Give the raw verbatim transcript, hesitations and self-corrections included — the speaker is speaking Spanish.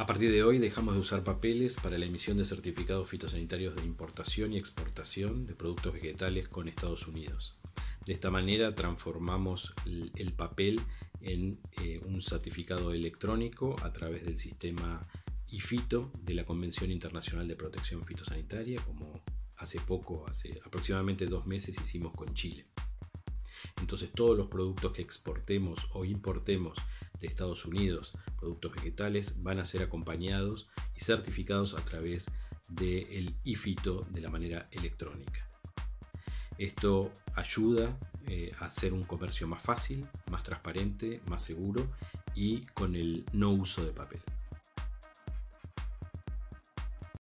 partir de hoy dejamos de usar papeles para la emisión de certificados fitosanitarios de importación y exportación de productos vegetales con Estados Unidos. De esta manera transformamos el papel en eh, un certificado electrónico a través del sistema IFITO de la Convención Internacional de Protección Fitosanitaria, como hace poco, hace aproximadamente dos meses hicimos con Chile. Entonces todos los productos que exportemos o importemos de Estados Unidos, productos vegetales, van a ser acompañados y certificados a través del IFITO de la manera electrónica. Esto ayuda eh, a hacer un comercio más fácil, más transparente, más seguro y con el no uso de papel.